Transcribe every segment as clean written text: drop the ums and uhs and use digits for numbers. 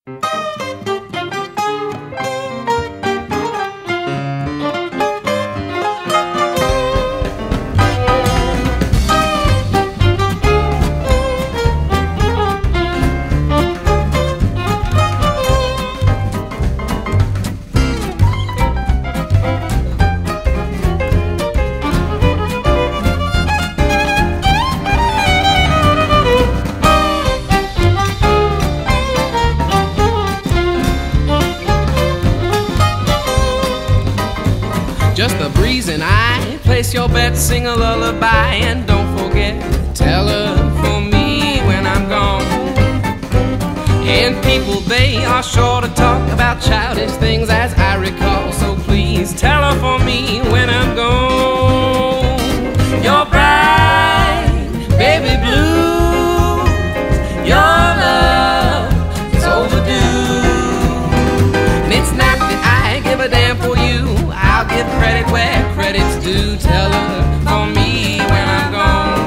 Just a breeze and I place your bet, sing a lullaby, and don't forget, tell her for me when I'm gone. And people, they are sure to talk about childish things as I recall, so please tell her for me when I'm gone. Your bright baby blue, your love is overdue. And it's not that I give a damn for you, I'll give credit where credit's due. Tell her for me when I'm gone.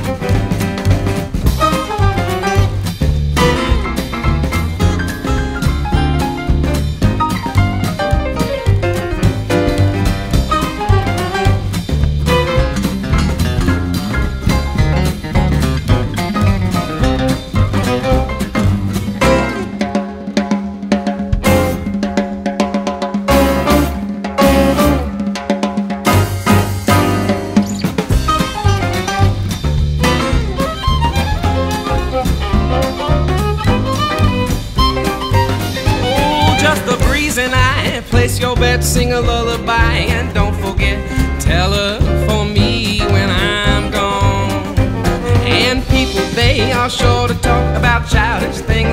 Just a breeze and I place your bet, sing a lullaby, and don't forget, tell her for me when I'm gone. And people, they are sure to talk about childish things